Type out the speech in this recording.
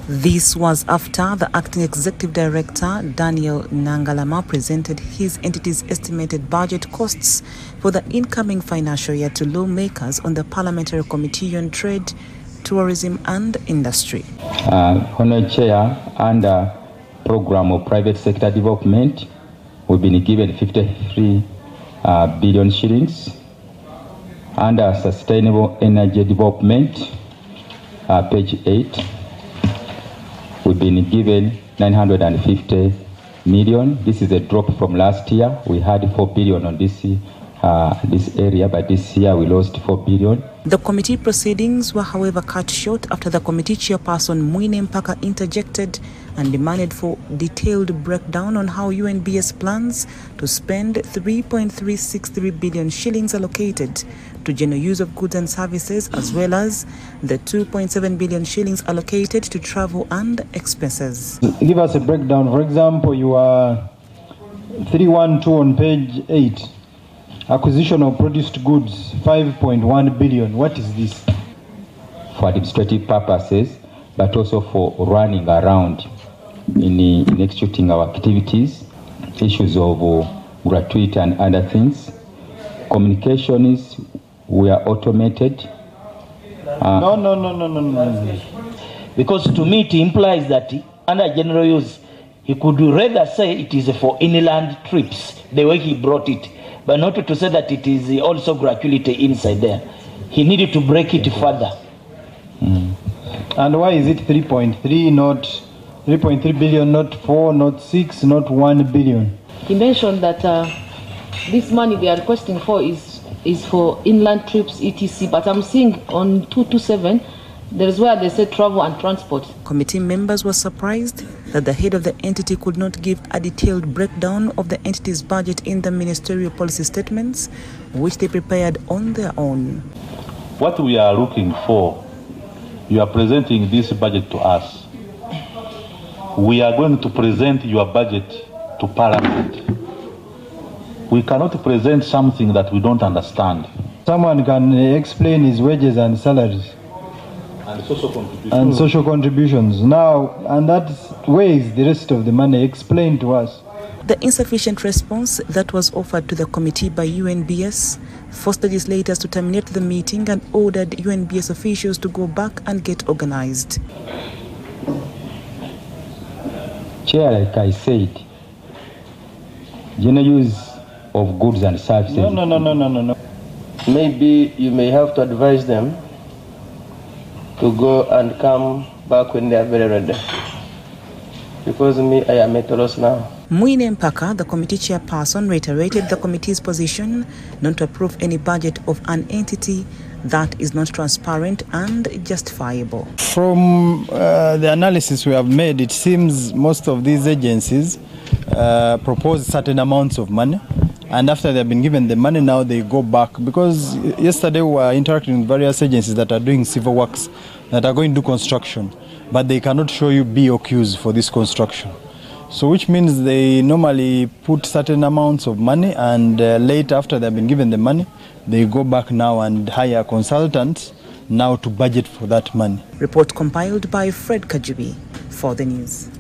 This was after the acting executive director, Daniel Nangalama, presented his entity's estimated budget costs for the incoming financial year to lawmakers on the Parliamentary Committee on Trade, Tourism and Industry. Honourable Chair, under Programme of Private Sector Development, we've been given 53 billion shillings. Under Sustainable Energy Development, page 8, we've been given 950 million. This is a drop from last year. We had 4 billion on this area, but this year we lost 4 billion. The committee proceedings were, however, cut short after the committee chairperson Mwine Mpaka interjected and demanded for detailed breakdown on how UNBS plans to spend 3.363 billion shillings allocated to general use of goods and services, as well as the 2.7 billion shillings allocated to travel and expenses. Give us a breakdown. For example, you are 312 on page 8. Acquisition of produced goods, 5.1 billion. What is this? For administrative purposes, but also for running around in executing our activities, issues of gratuity and other things. Communications were automated. No. Because to me it implies that under general use, he could rather say it is for inland trips, the way he brought it, but not to say that it is also gratuity inside there. He needed to break it further. And why is it 3.3, not 3.3 billion, not 4, not 6, not 1 billion? He mentioned that this money they are requesting for is for inland trips, etc. But I'm seeing on 227, there is where they say travel and transport. Committee members were surprised that the head of the entity could not give a detailed breakdown of the entity's budget in the ministerial policy statements, which they prepared on their own. What we are looking for, you are presenting this budget to us. We are going to present your budget to Parliament. We cannot present something that we don't understand. Someone can explain his wages and salaries. And social contributions. Now, and that weighs the rest of the money. Explain to us. The insufficient response that was offered to the committee by UNBS forced legislators to terminate the meeting and ordered UNBS officials to go back and get organized. Chair, like I said, general use of goods and services. No. Maybe you may have to advise them to go and come back when they are very ready. Because me, I am at a loss now. Mwine Mpaka, the committee chairperson, reiterated the committee's position not to approve any budget of an entity that is not transparent and justifiable. From the analysis we have made, it seems most of these agencies propose certain amounts of money, and after they've been given the money, now they go back. Because yesterday we were interacting with various agencies that are doing civil works, that are going to do construction, but they cannot show you BOQs for this construction. So which means they normally put certain amounts of money, and later, after they've been given the money, they go back now and hire consultants now to budget for that money. Report compiled by Fred Kajubi for the news.